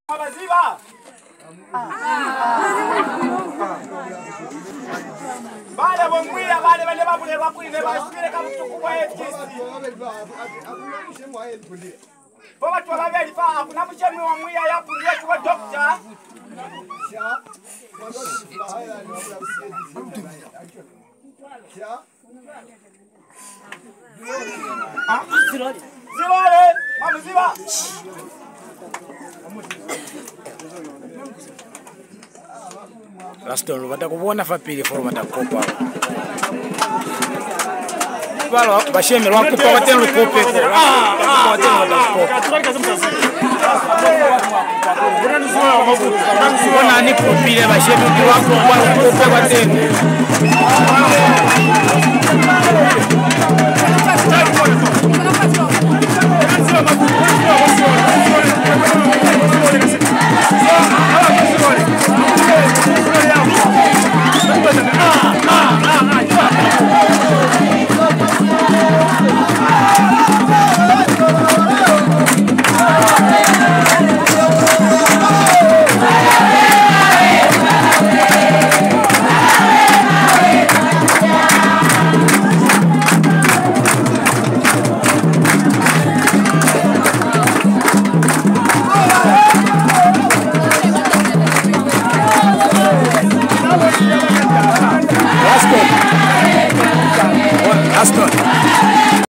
Maziba. Bale bomwira bale babulelwa kwine basire kamutukubwa FTC. Baba tu babeli fa hakuna mchemi wa mwiya yapu ndio kwa doctor. Zilole, mamuziba. Rastolo batakubona fapili for batakopa. Balo basheme lwakupa batenu lukope. Bona ni kopile basheme lwakupa lukope batenu.